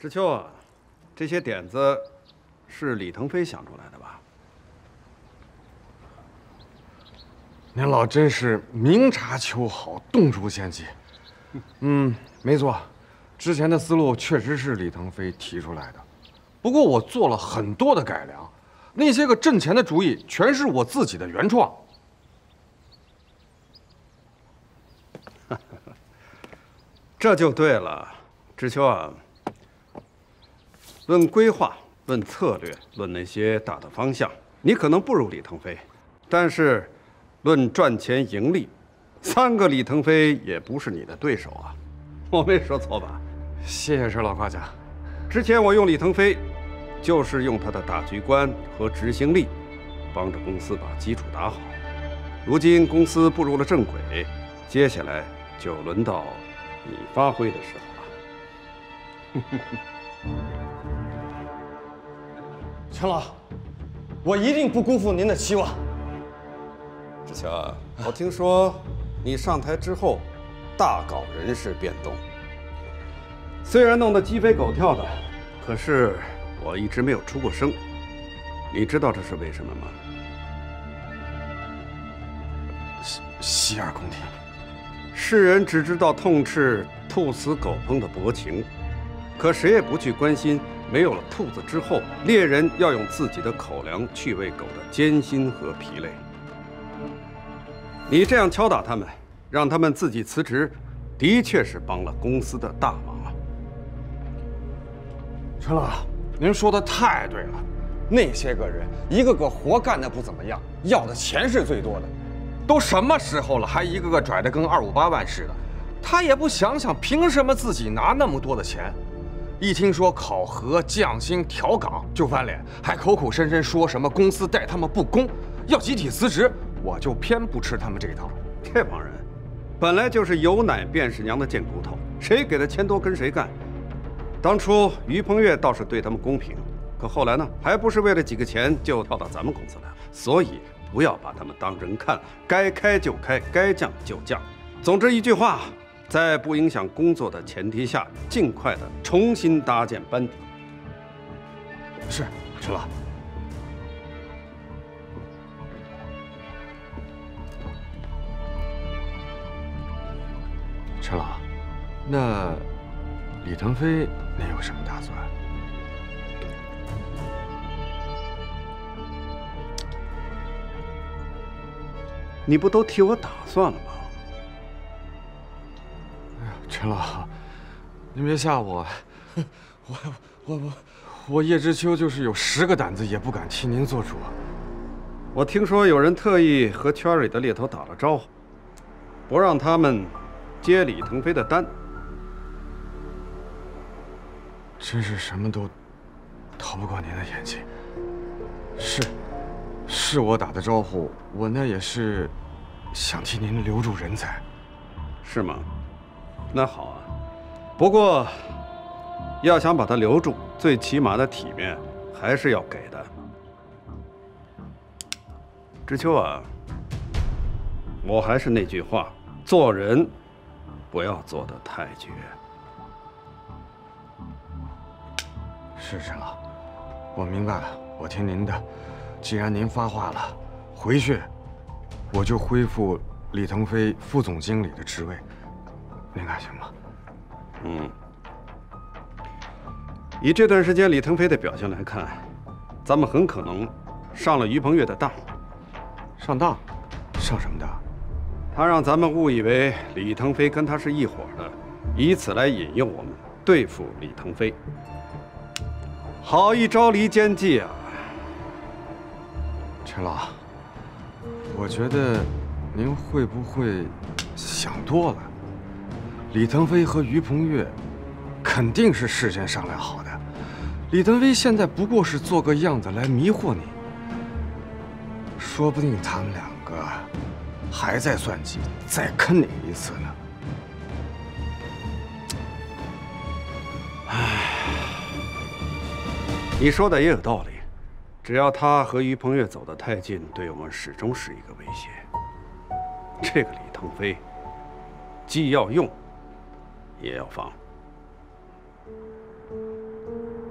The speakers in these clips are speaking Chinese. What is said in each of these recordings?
知秋啊，这些点子是李腾飞想出来的吧？ 您老真是明察秋毫，洞烛先机。没错，之前的思路确实是李腾飞提出来的，不过我做了很多的改良，那些个挣钱的主意全是我自己的原创。 这就对了，知秋啊。论规划、论策略、论那些大的方向，你可能不如李腾飞，但是论赚钱盈利，3个李腾飞也不是你的对手啊。我没说错吧？ 谢谢陈老夸奖。 之前我用李腾飞，就是用他的大局观和执行力，帮着公司把基础打好。如今公司步入了正轨，接下来就轮到你发挥的时候了。 陈老，我一定不辜负您的期望。 志强，我听说你上台之后，大搞人事变动，虽然弄得鸡飞狗跳的，可是我一直没有出过声。你知道这是为什么吗？ 洗耳恭听。 世人只知道痛斥兔死狗烹的薄情，可谁也不去关心，没有了兔子之后，猎人要用自己的口粮去喂狗的艰辛和疲累。你这样敲打他们，让他们自己辞职，的确是帮了公司的大忙啊。 陈老，您说的太对了，那些个人一个个活干的不怎么样，要的钱是最多的。都什么时候了，还一个个拽得跟258万似的，他也不想想凭什么自己拿那么多的钱？一听说考核、降薪、调岗就翻脸，还口口声声说什么公司待他们不公，要集体辞职。我就偏不吃他们这一套。 这帮人本来就是有奶便是娘的贱骨头，谁给的钱多跟谁干。当初于鹏岳倒是对他们公平，可后来呢，还不是为了几个钱就跳到咱们公司来了。所以不要把他们当人看，该开就开，该降就降。总之一句话，在不影响工作的前提下，尽快的重新搭建班底。 是，陈老。陈老，那李腾飞您有什么打算？ 你不都替我打算了吗？ 哎呀，陈老，您别吓我，我叶知秋就是有10个胆子也不敢替您做主。 我听说有人特意和圈里的猎头打了招呼，不让他们接李腾飞的单。 真是什么都逃不过您的眼睛。是我打的招呼，我那也是想替您留住人才。 是吗？那好啊。不过，要想把他留住，最起码的体面还是要给的。知秋啊，我还是那句话，做人不要做得太绝。 是陈老，我明白了，我听您的。既然您发话了，回去我就恢复李腾飞副总经理的职位，您看行吗？ 以这段时间李腾飞的表现来看，咱们很可能上了于鹏岳的当。 上当？上什么当？ 他让咱们误以为李腾飞跟他是一伙的，以此来引诱我们对付李腾飞。好一招离间计啊！ 陈老，我觉得您会不会想多了？李腾飞和于鹏岳肯定是事先商量好的，李腾飞现在不过是做个样子来迷惑你，说不定他们2个还在算计，再坑你一次呢。 你说的也有道理，只要他和于鹏岳走得太近，对我们始终是一个威胁。这个李腾飞，既要用，也要防。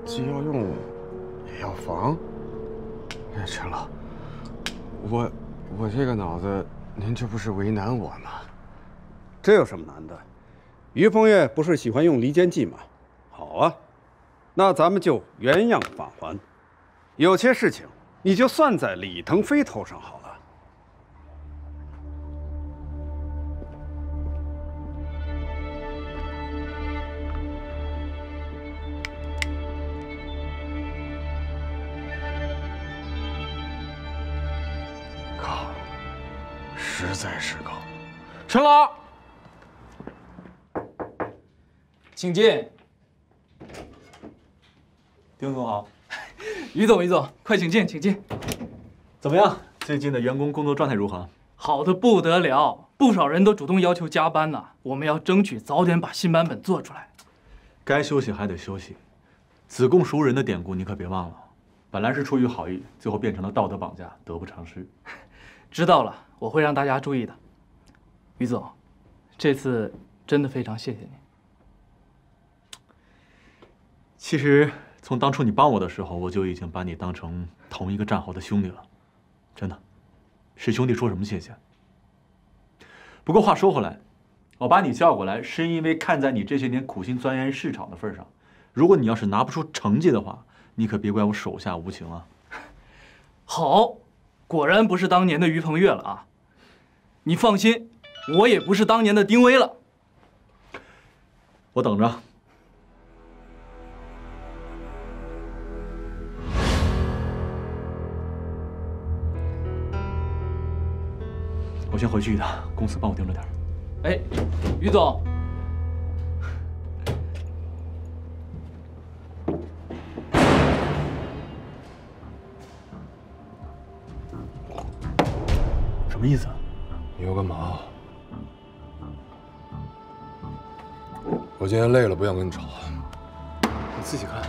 既要用，也要防。哎，陈老，我这个脑子，您这不是为难我吗？ 这有什么难的？于鹏岳不是喜欢用离间计吗？好啊，那咱们就原样返还。有些事情你就算在李腾飞头上好了。 高，实在是高。陈老， 请进。 丁总好， 于总，快请进，请进。 怎么样？最近的员工工作状态如何？ 好的不得了，不少人都主动要求加班呢。我们要争取早点把新版本做出来。 该休息还得休息，子贡熟人的典故你可别忘了。本来是出于好意，最后变成了道德绑架，得不偿失。 知道了，我会让大家注意的。于总，这次真的非常谢谢你。 其实从当初你帮我的时候，我就已经把你当成同一个战壕的兄弟了，真的，是兄弟说什么谢谢。不过话说回来，我把你叫过来，是因为看在你这些年苦心钻研市场的份上，如果你要是拿不出成绩的话，你可别怪我手下无情啊。 好，果然不是当年的于鹏岳了啊！你放心，我也不是当年的丁威了。 我等着。我先回去一趟，公司帮我盯着点。 哎，于总， 什么意思啊？ 你要干嘛？我今天累了，不想跟你吵。 你自己看。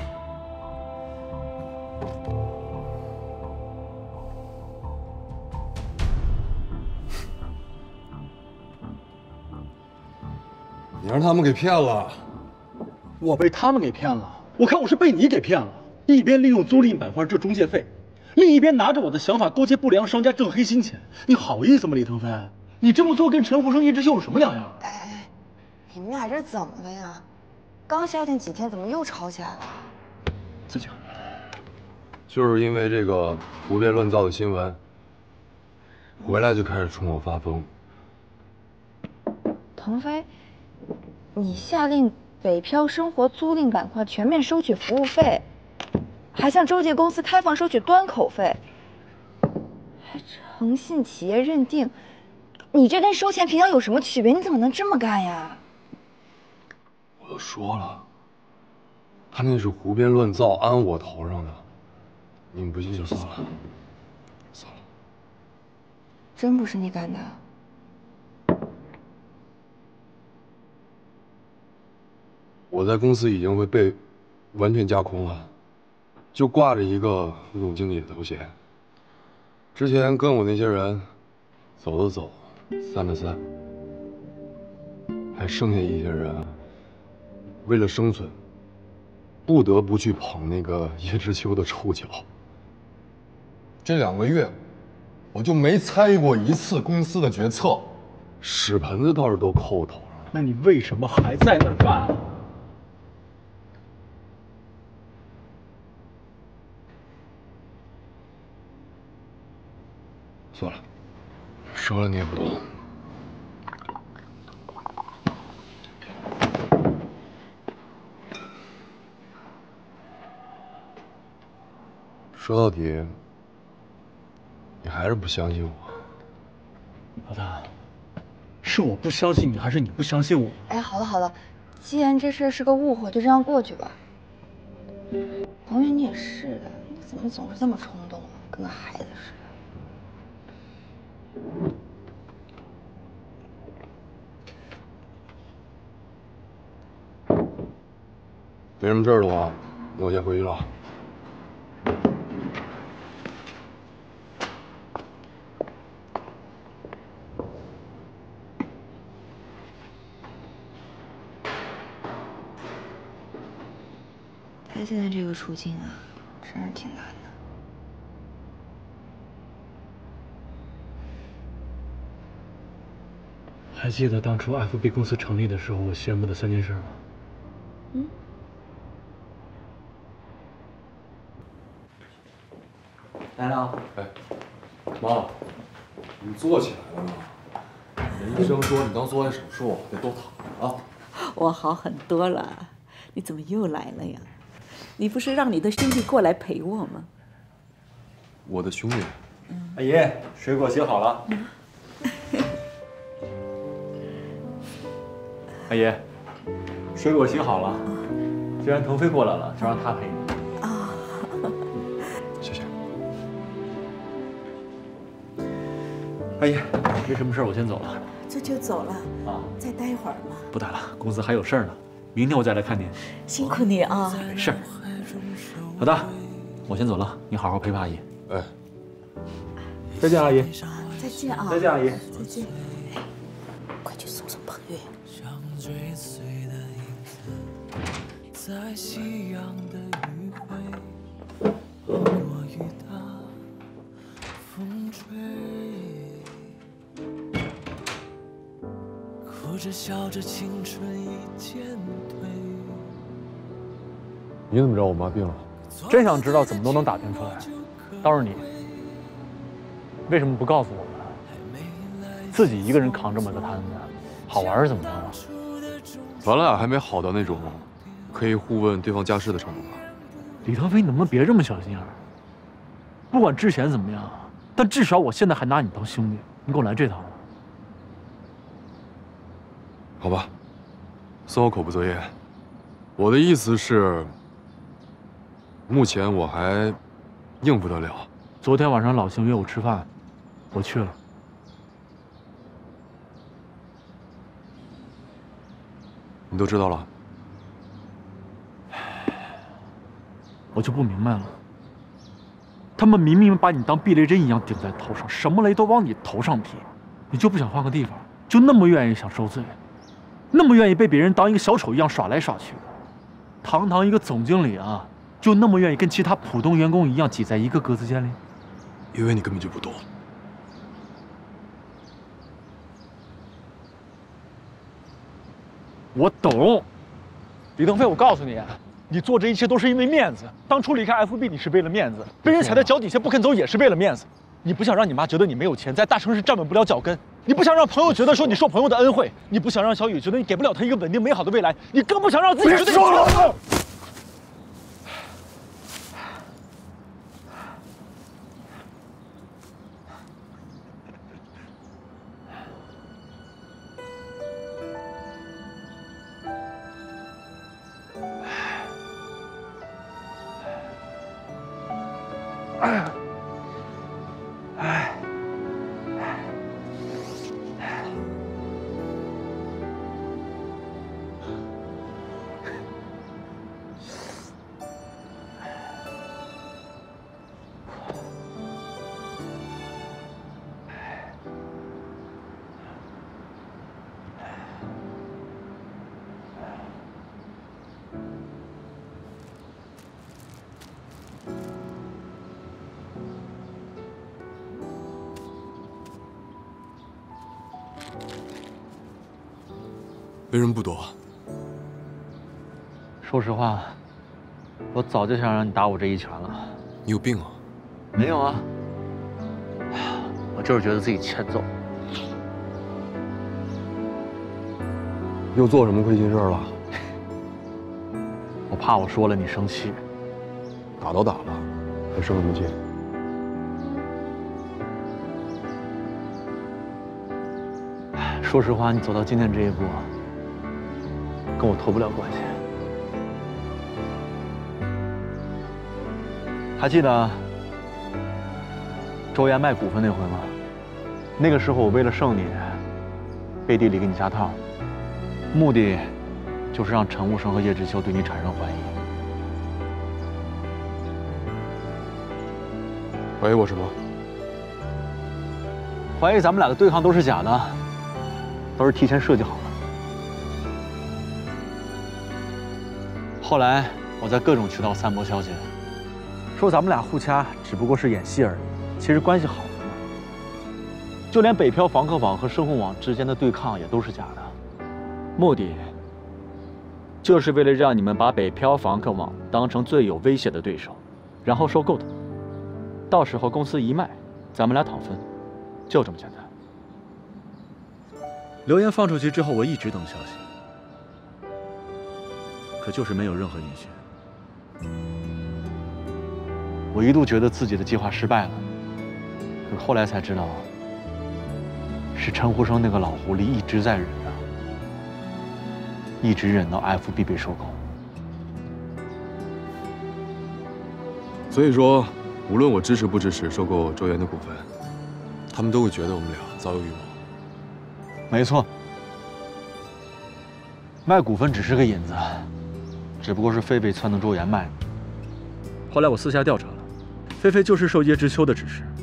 你让他们给骗了。 我被他们给骗了，我看我是被你给骗了。一边利用租赁板块挣中介费，另一边拿着我的想法勾结不良商家挣黑心钱。你好意思吗，李腾飞？你这么做跟陈福生一枝秀有什么两样？ 哎，你们俩这怎么了呀？刚消停几天，怎么又吵起来了？ 自己看。 就是因为这个胡编乱造的新闻，回来就开始冲我发疯。 腾飞，你下令北漂生活租赁板块全面收取服务费，还向中介公司开放收取端口费，还诚信企业认定，你这跟收钱平常有什么区别？你怎么能这么干呀？ 我都说了，他那是胡编乱造，安我头上的。你们不信就算了，算了。 真不是你干的？ 我在公司已经被完全架空了，就挂着一个副总经理的头衔。之前跟我那些人，走的走，散的散，还剩下一些人，为了生存，不得不去捧那个叶知秋的臭脚。这2个月，我就没参与过一次公司的决策，屎盆子倒是都扣我头上了。 那你为什么还在那儿干？ 算了，说了你也不懂。说到底，你还是不相信我。 老大，是我不相信你，还是你不相信我？ 哎，好了好了，既然这事是个误会，就这样过去吧。鹏宇，你也是的，你怎么总是这么冲动啊，跟个孩子似的。 没什么事儿的话，那我先回去了。 他现在这个处境啊，真是挺难的。 还记得当初 FB 公司成立的时候，我宣布的3件事吗？ 嗯。 来了。 哎，妈，你坐起来了吗？人医生说你刚做完手术，得多躺着啊。 我好很多了，你怎么又来了呀？你不是让你的兄弟过来陪我吗？ 我的兄弟。 阿姨，水果洗好了。阿姨，水果洗好了。既然腾飞过来了，就让他陪你。 啊， 谢谢。 阿姨，没什么事，我先走了。 这就走了啊？ 再待一会儿吗？ 不待了，公司还有事儿呢。明天我再来看您。 辛苦你啊。 没事。老大，我先走了，你好好陪陪阿姨。 哎， 再见，阿姨。 再见啊。 再见，阿姨。 再见。快去送送彭越。在夕阳的余晖，好过雨打风吹，哭着笑着青春已渐退。 你怎么知道我妈病了？ 真想知道怎么都能打听出来，倒是你，为什么不告诉我们？自己一个人扛这么个摊子，好玩是怎么着啊？ 咱俩还没好到那种可以互问对方家世的程度吧？ 李腾飞，你能不能别这么小心眼儿？不管之前怎么样，但至少我现在还拿你当兄弟，你给我来这套吗？ 好吧，算我口不择言。我的意思是，目前我还应付得了。 昨天晚上老邢约我吃饭，我去了。 你都知道了？ 我就不明白了，他们明明把你当避雷针一样顶在头上，什么雷都往你头上劈，你就不想换个地方？就那么愿意想受罪，那么愿意被别人当一个小丑一样耍来耍去？堂堂一个总经理啊，就那么愿意跟其他普通员工一样挤在一个格子间里？ 因为你根本就不懂。 我懂，李腾飞，我告诉你，你做这一切都是因为面子。当初离开 FB 你是为了面子，被人踩在脚底下不肯走也是为了面子。你不想让你妈觉得你没有钱，在大城市站稳不了脚跟；你不想让朋友觉得说你受朋友的恩惠；你不想让小雨觉得你给不了她一个稳定美好的未来；你更不想让自己觉得。别说了！ 为什么不躲？ 说实话，我早就想让你打我这一拳了。 你有病啊？ 没有啊，我就是觉得自己欠揍。 又做什么亏心事了？ 我怕我说了你生气。 打都打了，还生什么气？ 说实话，你走到今天这一步，跟我脱不了关系。还记得周岩卖股份那回吗？那个时候我为了胜你，背地里给你加套，目的就是让陈无生和叶知秋对你产生怀疑。 怀疑我什么？ 怀疑咱们俩的对抗都是假的，都是提前设计好的。后来我在各种渠道散播消息，说咱们俩互掐只不过是演戏而已，其实关系好着呢。就连北漂房客网和深沪网之间的对抗也都是假的，目的就是为了让你们把北漂房客网当成最有威胁的对手，然后收购它。到时候公司一卖，咱们俩讨分，就这么简单。流言放出去之后，我一直等消息，可就是没有任何音讯。我一度觉得自己的计划失败了，可后来才知道，是陈胡生那个老狐狸一直在忍啊，一直忍到 FB 被收购。 所以说，无论我支持不支持收购周岩的股份，他们都会觉得我们俩早有预谋。 没错，卖股份只是个引子，只不过是狒狒撺掇周岩卖的。后来我私下调查了，狒狒就是受叶知秋的指示。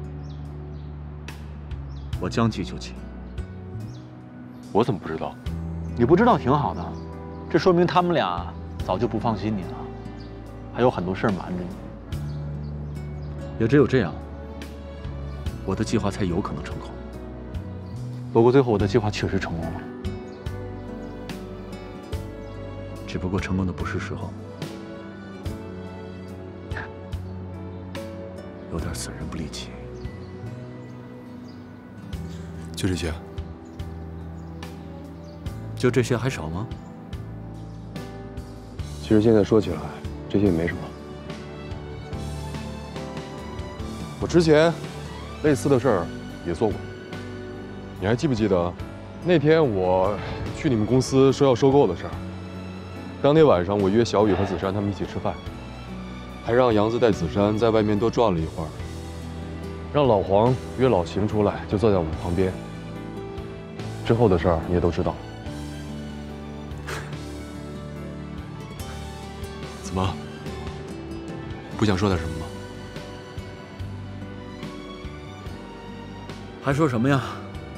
我将计就计。 我怎么不知道？ 你不知道挺好的，这说明他们俩早就不放心你了，还有很多事儿瞒着你。也只有这样，我的计划才有可能成功。不过最后我的计划确实成功了，只不过成功的不是时候，有点损人不利己。 就这些？ 就这些还少吗？ 其实现在说起来，这些也没什么。我之前类似的事儿也做过。你还记不记得那天我去你们公司说要收购的事儿？当天晚上我约小雨和子珊他们一起吃饭，还让杨子带子珊在外面多转了一会儿，让老黄约老邢出来，就坐在我们旁边。之后的事儿你也都知道。怎么？不想说点什么吗？ 还说什么呀？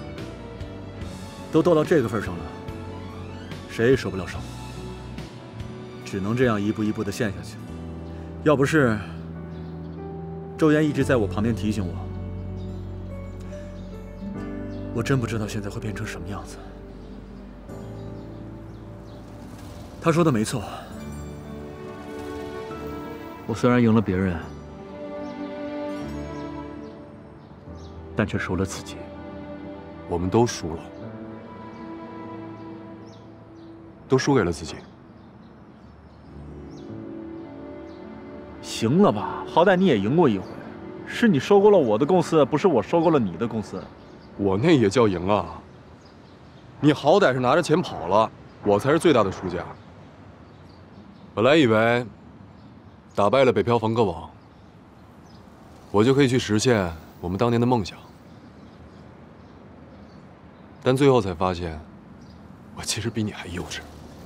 都斗到这个份上了，谁也收不了手，只能这样一步一步的陷下去。要不是周岩一直在我旁边提醒我，我真不知道现在会变成什么样子。他说的没错，我虽然赢了别人，但却输了自己。 我们都输了。都输给了自己。 行了吧，好歹你也赢过一回，是你收购了我的公司，不是我收购了你的公司。 我那也叫赢啊！你好歹是拿着钱跑了，我才是最大的输家。本来以为打败了北漂房客网，我就可以去实现我们当年的梦想，但最后才发现，我其实比你还幼稚。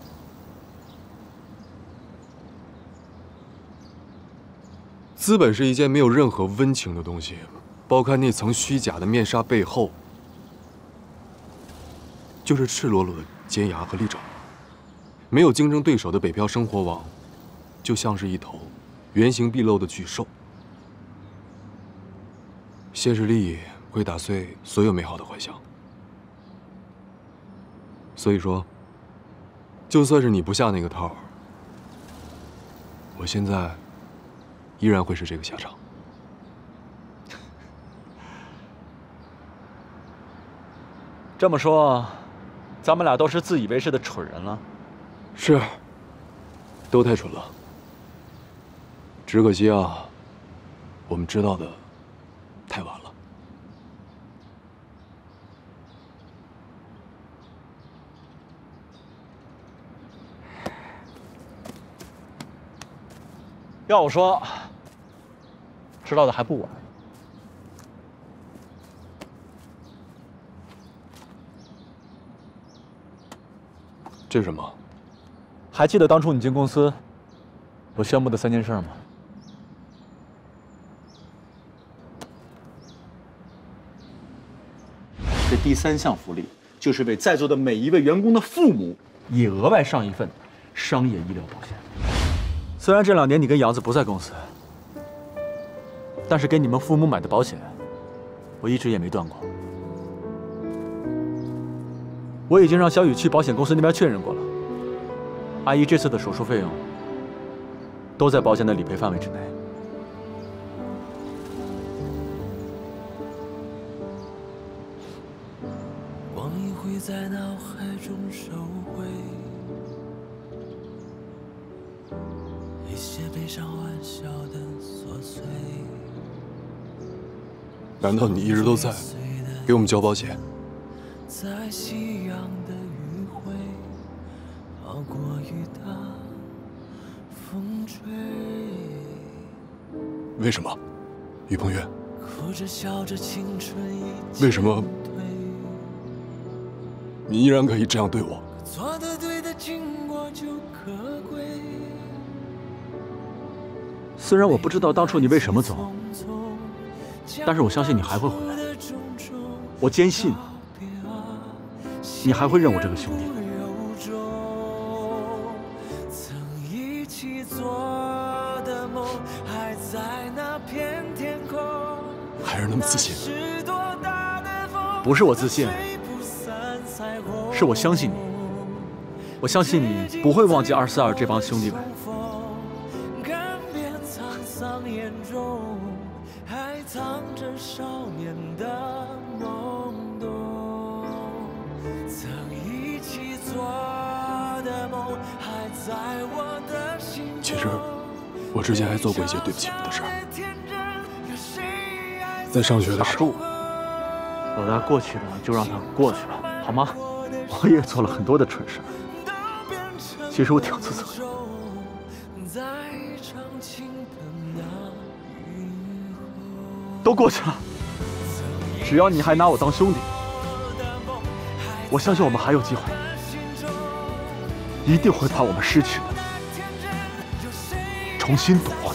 资本是一件没有任何温情的东西，剥开那层虚假的面纱背后，就是赤裸裸的尖牙和利爪。没有竞争对手的北漂生活网，就像是一头原形毕露的巨兽。现实利益会打碎所有美好的幻想。所以说，就算是你不下那个套，我现在依然会是这个下场。 这么说，咱们俩都是自以为是的蠢人了。 是，都太蠢了。只可惜啊，我们知道的太晚了。 要我说，知道的还不晚。 这是什么？ 还记得当初你进公司，我宣布的3件事吗？这第3项福利就是为在座的每一位员工的父母也额外上一份商业医疗保险。 虽然这2年你跟杨子不在公司，但是给你们父母买的保险，我一直也没断过。我已经让小雨去保险公司那边确认过了，阿姨这次的手术费用都在保险的理赔范围之内。 光阴会在脑海中收回一些悲伤玩笑的琐碎。 难道你一直都在给我们交保险？ 在夕阳的余晖，熬过雨打风吹。 为什么，于鹏岳？ 哭着笑着青春已为什么你依然可以这样对我？ 错的对的经过就可贵。 虽然我不知道当初你为什么走，但是我相信你还会回来。我坚信你还会认我这个兄弟。 曾一起做的梦还在那片天空。 还是那么自信？ 不是我自信，是我相信你。我相信你不会忘记242这帮兄弟们。 看遍沧桑眼中还藏着少年的懵懂。曾一起做的梦还在我的心中。 其实我之前还做过一些对不起你的事儿。在上学的时候， 老大过去了就让它过去了，好吗？我也做了很多的蠢事，其实我挺自责的。都过去了，只要你还拿我当兄弟，我相信我们还有机会，一定会把我们失去的重新夺回来。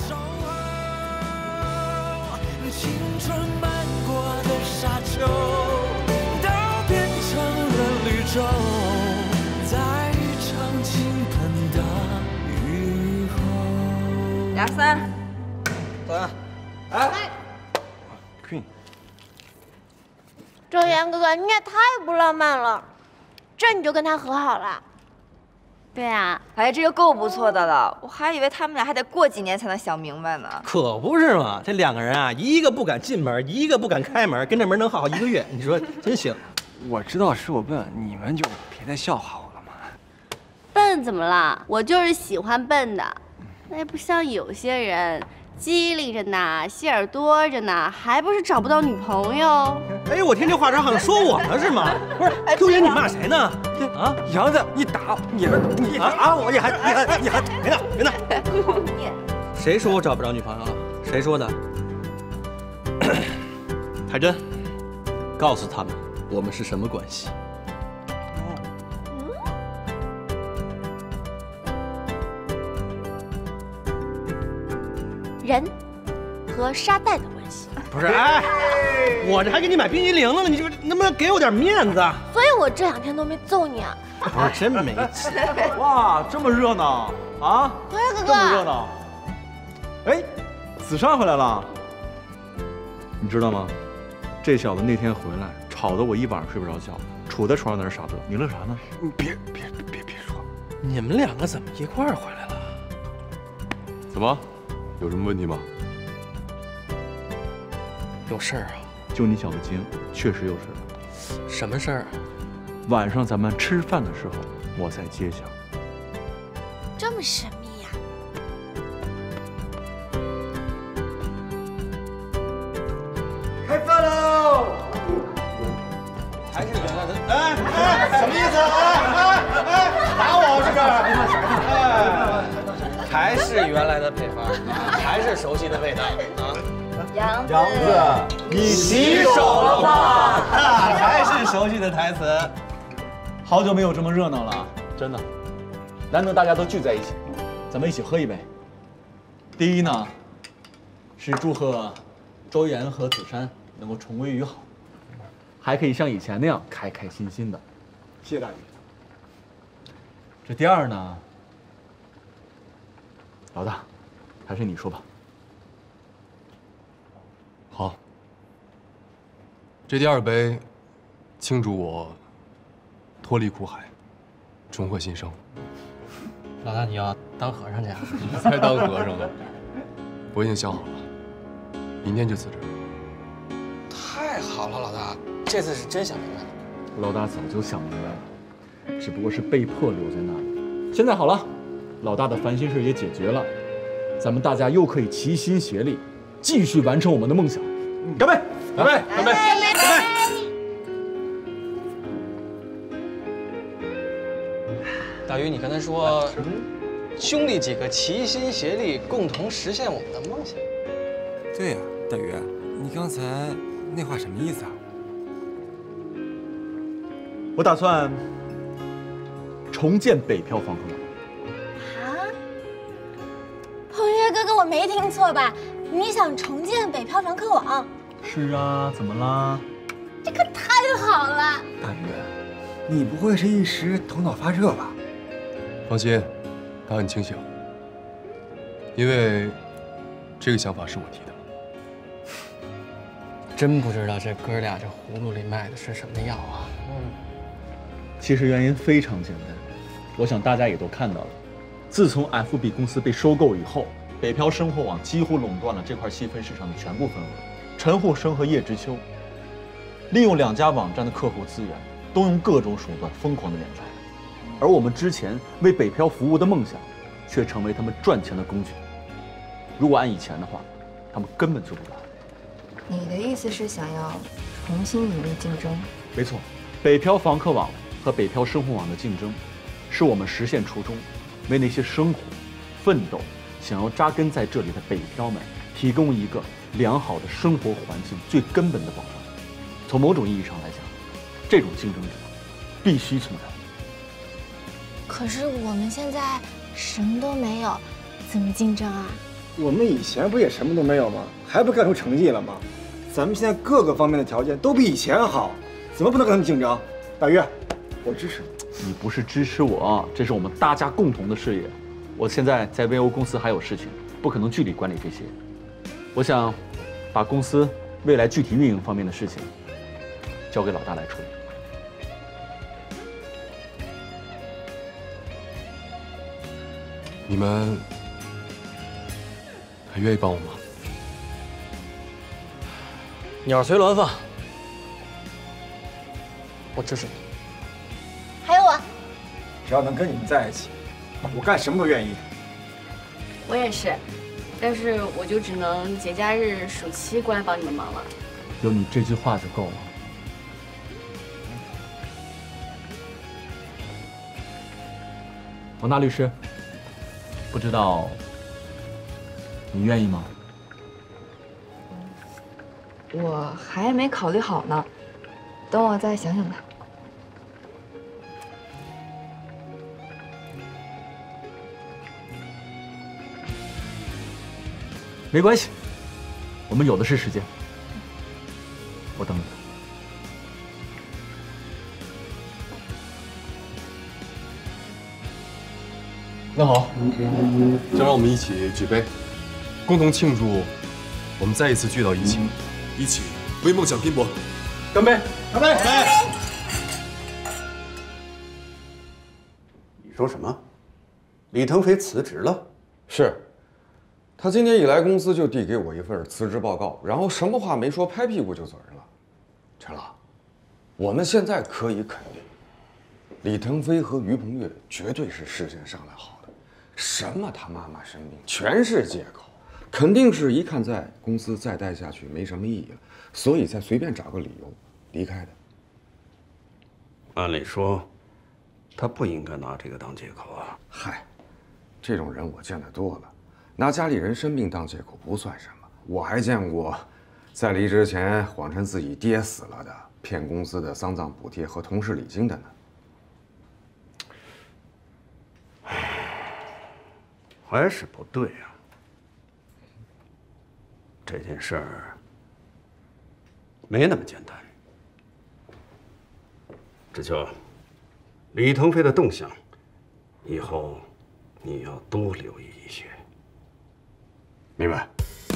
青春漫过的沙丘，都变成了绿洲，在一场倾盆的雨后。 俩三， 走啊！哎 ，Queen， 周岩哥哥，你也太不浪漫了，这你就跟他和好了？ 对啊，哎，这就够不错的了，我还以为他们俩还得过几年才能想明白呢。 可不是嘛，这2个人啊，一个不敢进门，一个不敢开门，跟这门能好1个月，你说真行？ 我知道是我笨，你们就别再笑话我了嘛。 笨怎么了？我就是喜欢笨的，那也不像有些人机灵着呢，心眼多着呢，还不是找不到女朋友？ 哎，我听这话茬好像说我呢是吗？不是，周岩，你骂谁呢？啊， 杨子，你打你打我，你还别闹！谁说我找不着女朋友了？谁说的？海珍，告诉他们我们是什么关系。 人和沙袋的关系。 不是，哎，我这还给你买冰激凌了呢，你这能不能给我点面子？ 所以我这2天都没揍你啊。 不是，真没劲。 哇，这么热闹啊！ 回来，哥哥。 这么热闹。哎，子珊回来了。你知道吗？这小子那天回来，吵得我一晚上睡不着觉，杵在床上在那傻乐。你乐啥呢？ 你别说。 你们2个怎么一块儿回来了？ 怎么？有什么问题吗？ 有事儿啊？ 就你小子精，确实有事儿。 什么事儿啊？ 晚上咱们吃饭的时候，我再揭晓。 这么神秘呀？ 开饭喽！还是原来的，哎，什么意思？哎，打我是不是？哎，还是原来的配方，还是熟悉的味道啊！ 杨子，你洗手了吗？还是熟悉的台词。 好久没有这么热闹了，真的，难得大家都聚在一起，咱们一起喝一杯。第一呢，是祝贺周岩和子珊能够重归于好，还可以像以前那样开开心心的。谢谢大爷。这第二呢， 老大，还是你说吧。 好，这第2杯，庆祝我脱离苦海，重获新生。 老大，你要当和尚去啊？ 你才当和尚呢！我已经想好了，明天就辞职。 太好了，老大，这次是真想明白了。 老大早就想明白了，只不过是被迫留在那里。现在好了，老大的烦心事也解决了，咱们大家又可以齐心协力，继续完成我们的梦想。干杯！干杯！干杯！干杯！ 大鱼，你刚才说，兄弟几个齐心协力，共同实现我们的梦想。 对呀，大鱼，你刚才那话什么意思啊？ 我打算重建北漂房客网。 啊？鹏越哥哥，我没听错吧？你想重建北漂房客网？ 是啊，怎么啦？ 这可太好了！ 大鱼，你不会是一时头脑发热吧？ 放心，他很清醒，因为这个想法是我提的。 真不知道这哥俩这葫芦里卖的是什么药啊！ 其实原因非常简单，我想大家也都看到了，自从 FB 公司被收购以后，北漂生活网几乎垄断了这块细分市场的全部份额。陈沪生和叶知秋利用2家网站的客户资源，都用各种手段疯狂的敛财，而我们之前为北漂服务的梦想，却成为他们赚钱的工具。如果按以前的话，他们根本做不到。 你的意思是想要重新引入竞争？ 没错，北漂房客网和北漂生活网的竞争，是我们实现初衷，为那些生活、奋斗、想要扎根在这里的北漂们提供一个良好的生活环境最根本的保障。从某种意义上来讲，这种竞争者必须存在。 可是我们现在什么都没有，怎么竞争啊？ 我们以前不也什么都没有吗？还不干出成绩了吗？咱们现在各个方面的条件都比以前好，怎么不能跟他们竞争？大鱼，我支持你。 你不是支持我，这是我们大家共同的事业。我现在在 VO 公司还有事情，不可能具体管理这些。我想把公司未来具体运营方面的事情交给老大来处理。 你们还愿意帮我吗？ 鸟随鸾放，我支持你。 还有我， 只要能跟你们在一起，我干什么都愿意。 我也是，但是我就只能节假日、暑期过来帮你们忙了。 有你这句话就够了。王大律师，不知道你愿意吗？ 我还没考虑好呢，等我再想想看。 没关系，我们有的是时间。我等你。 那好，就让我们一起举杯，共同庆祝我们再一次聚到一起，一起为梦想拼搏。干杯！ 干杯！ 你说什么？李腾飞辞职了？ 是。他今天一来公司就递给我一份辞职报告，然后什么话没说，拍屁股就走人了。陈老，我们现在可以肯定，李腾飞和于鹏越绝对是事先商量好的。什么他妈妈生病，全是借口，肯定是一看在公司再待下去没什么意义了，所以才随便找个理由离开的。 按理说，他不应该拿这个当借口啊。 嗨，这种人我见得多了。拿家里人生病当借口不算什么，我还见过，在离职前谎称自己爹死了的，骗公司的丧葬补贴和同事礼金的呢。 还是不对啊！这件事儿没那么简单。知秋，李腾飞的动向，以后你要多留意一些。 明白。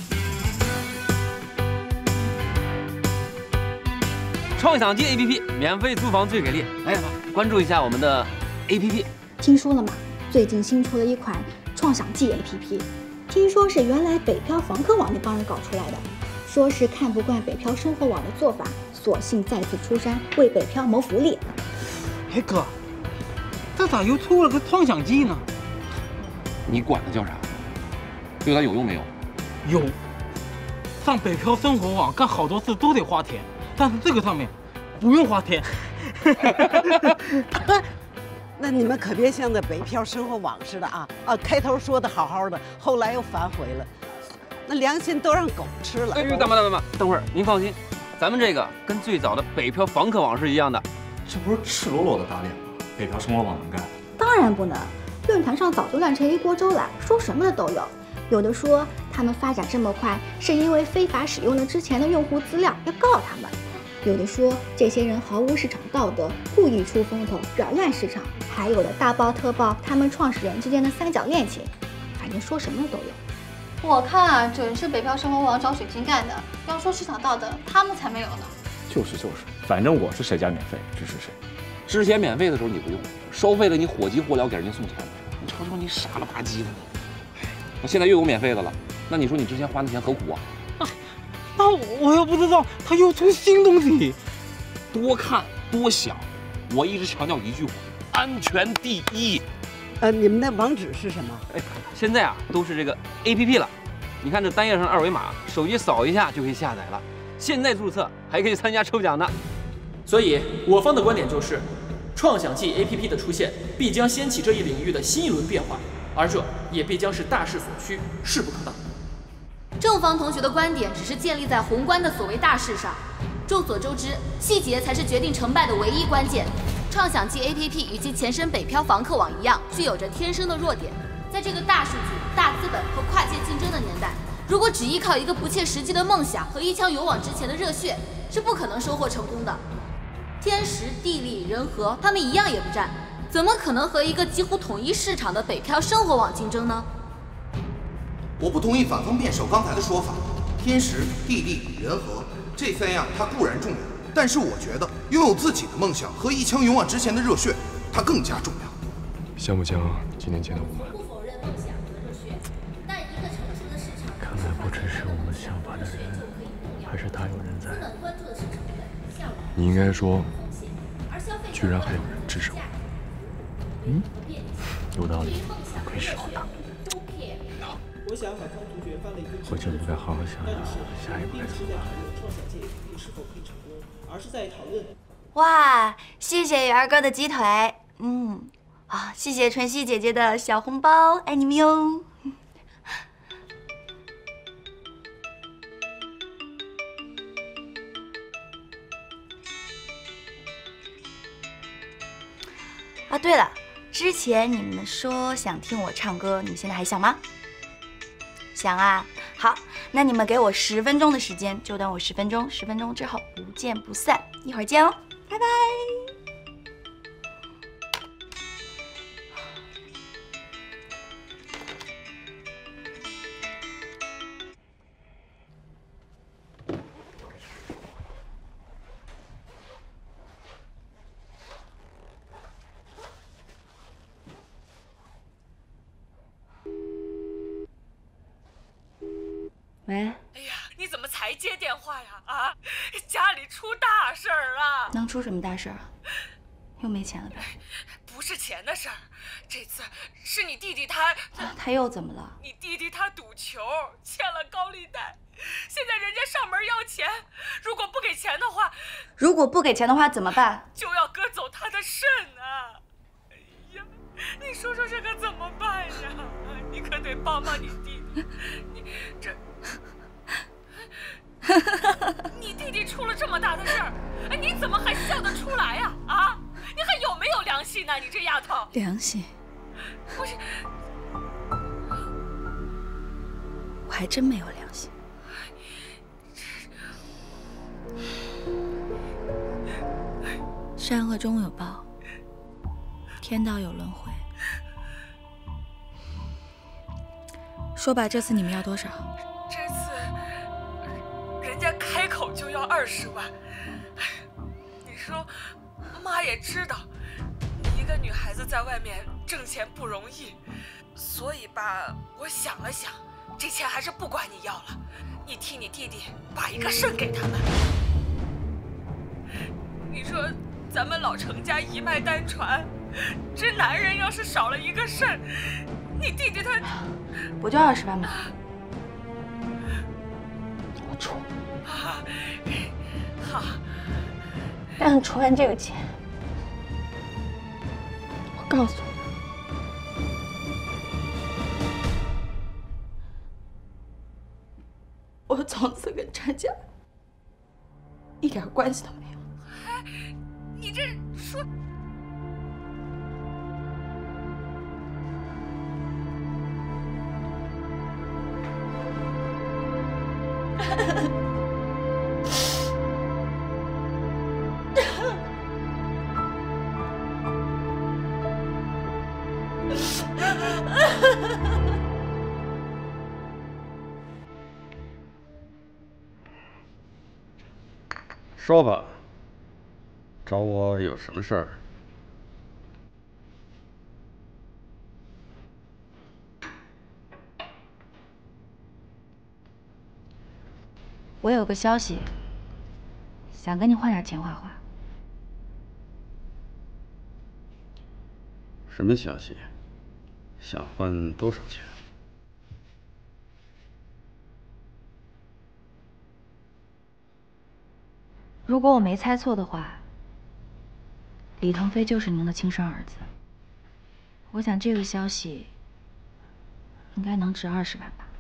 创想记 APP 免费租房最给力，来关注一下我们的 APP。 听说了吗？最近新出了一款创想记 APP， 听说是原来北漂房客网那帮人搞出来的，说是看不惯北漂生活网的做法，索性再次出山为北漂谋福利。 哎哥，这咋又出了个创想记呢？ 你管它叫啥？对它有用没有？ 有。上北漂生活网干好多事都得花钱，但是这个上面不用花钱。 那你们可别像那北漂生活网似的啊！开头说的好好的，后来又反悔了，那良心都让狗吃了。 哎呦，大妈，等会儿您放心，咱们这个跟最早的北漂房客网是一样的。 这不是赤裸裸的打脸吗？北漂生活网能干？ 当然不能，论坛上早就乱成一锅粥了，说什么的都有。有的说他们发展这么快，是因为非法使用了之前的用户资料，要告他们。有的说这些人毫无市场道德，故意出风头，扰乱市场；还有的大爆特爆他们创始人之间的三角恋情，反正说什么的都有。 我看啊，准是北漂生活网找水晶干的。要说市场道德，他们才没有呢。 就是，反正我是谁家免费支持谁。 之前免费的时候你不用，收费了你火急火燎给人家送钱，你瞅瞅你傻了吧唧的你。那现在又有免费的了，那你说你之前花的钱何苦啊？ 那我又不知道他又出新东西。 多看多想，我一直强调一句话：安全第一。 你们那网址是什么？ 现在啊都是这个 APP 了。你看这单页上二维码，手机扫一下就可以下载了。现在注册还可以参加抽奖呢。 所以我方的观点就是，创想记 APP 的出现必将掀起这一领域的新一轮变化，而这也必将是大势所趋，势不可挡。 正方同学的观点只是建立在宏观的所谓大势上，众所周知，细节才是决定成败的唯一关键。创想记 APP 与其前身北漂房客网一样，具有着天生的弱点。在这个大数据、大资本和跨界竞争的年代，如果只依靠一个不切实际的梦想和一腔勇往直前的热血，是不可能收获成功的。天时、地利、人和，他们一样也不占，怎么可能和一个几乎统一市场的北漂生活网竞争呢？ 我不同意反方辩手刚才的说法，天时、地利、人和这三样它固然重要，但是我觉得拥有自己的梦想和一腔勇往直前的热血，它更加重要。 像不像几年前的我们？ 看来不只是我们想法的人，还是大有人在。 你应该说，居然还有人支持我。 有道理，不愧是老大。回去我们该好好想想下一步该怎么办。 哇，谢谢元儿哥的鸡腿，谢谢晨曦姐姐的小红包，爱你们哟。啊，对了，之前你们说想听我唱歌，你们现在还想吗？想啊，好，那你们给我10分钟的时间，就等我10分钟，10分钟之后不见不散，一会儿见哦，拜拜。喂， 哎呀，你怎么才接电话呀？啊，家里出大事儿了！ 能出什么大事啊？又没钱了呗？ 不是钱的事儿，这次是你弟弟他又怎么了？ 你弟弟他赌球欠了高利贷，现在人家上门要钱，如果不给钱的话怎么办？ 就要割走他的肾啊！哎呀，你说说这可怎么办呀？你可得帮帮你弟弟，你这。你弟弟出了这么大的事儿，你怎么还笑得出来呀？啊，你还有没有良心呢？你这丫头， 良心？ 不是， 我还真没有良心。善恶终有报，天道有轮回。 说吧，这次你们要多少？ 这次人家开口就要20万。你说，妈也知道，你一个女孩子在外面挣钱不容易，所以吧，我想了想，这钱还是不管你要了，你替你弟弟把一个肾给他们。你说咱们老程家一脉单传，这男人要是少了一个肾，你弟弟他不就20万吗？ 我出。 好， 让你出完这个钱，我告诉你，我从此跟张家一点关系都没有。 你这说。 说吧，找我有什么事儿？ 我有个消息，想跟你换点钱花花。 什么消息？想换多少钱？ 如果我没猜错的话，李腾飞就是您的亲生儿子。我想这个消息应该能值20万吧。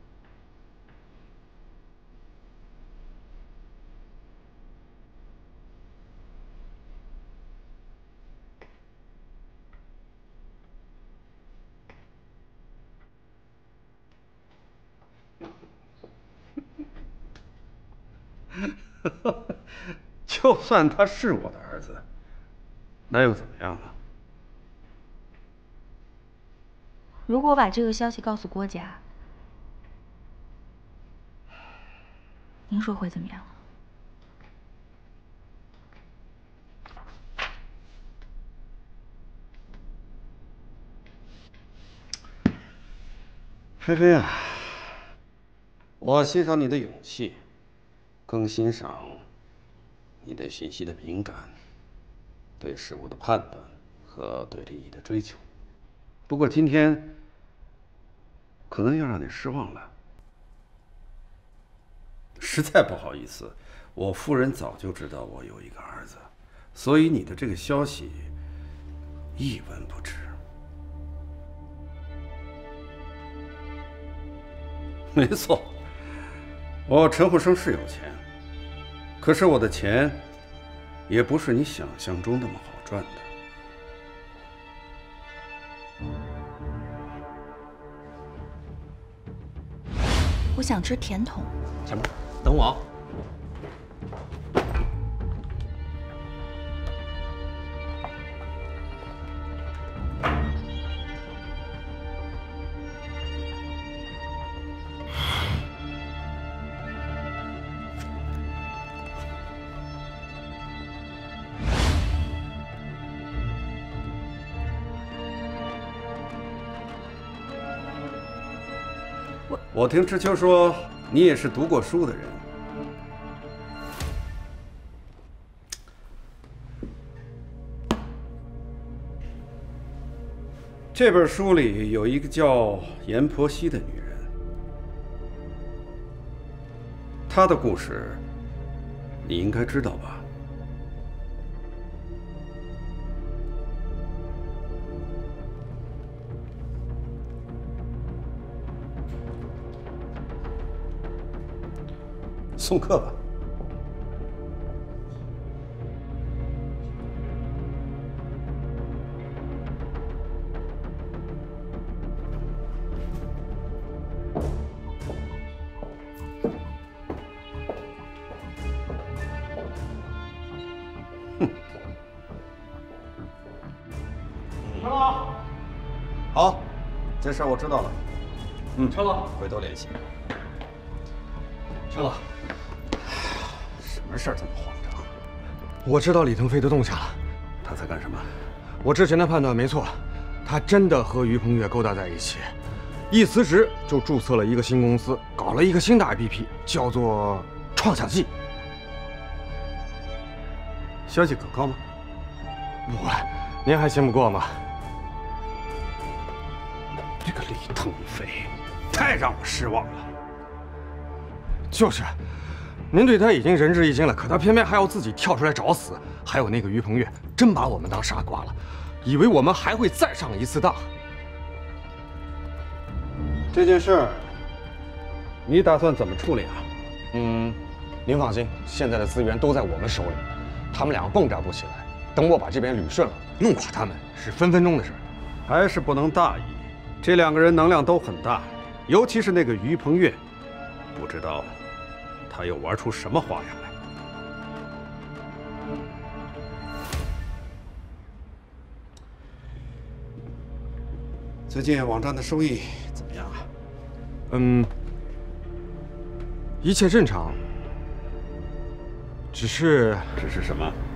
就算他是我的儿子，那又怎么样呢？ 如果我把这个消息告诉郭家，您说会怎么样？ 菲菲啊，我欣赏你的勇气，更欣赏你对信息的敏感，对事物的判断和对利益的追求。不过今天可能要让你失望了，实在不好意思，我夫人早就知道我有一个儿子，所以你的这个消息一文不值。没错，我陈虎生是有钱，可是我的钱也不是你想象中那么好赚的。 我想吃甜筒。 前面，等我啊。 我听知秋说，你也是读过书的人。这本书里有一个叫阎婆惜的女人，她的故事你应该知道吧？送客吧。哼。陈老，好，这事儿我知道了。 陈老， 回头联系。 陈老， 什么事儿这么慌张？ 我知道李腾飞的动向了。 他在干什么？ 我之前的判断没错，他真的和于鹏月勾搭在一起，一辞职就注册了一个新公司，搞了一个新的 APP， 叫做创想记。 消息可靠吗？ 您还信不过吗？ 这个李腾飞，太让我失望了。 就是，您对他已经仁至义尽了，可他偏偏还要自己跳出来找死。还有那个于鹏月，真把我们当傻瓜了，以为我们还会再上一次当。 这件事儿，你打算怎么处理啊？ 您放心，现在的资源都在我们手里，他们两个蹦跶不起来。等我把这边捋顺了，弄垮他们是分分钟的事。 还是不能大意，这两个人能量都很大，尤其是那个于鹏月，不知道他又玩出什么花样来。最近网站的收益怎么样啊？ 一切正常，只是什么？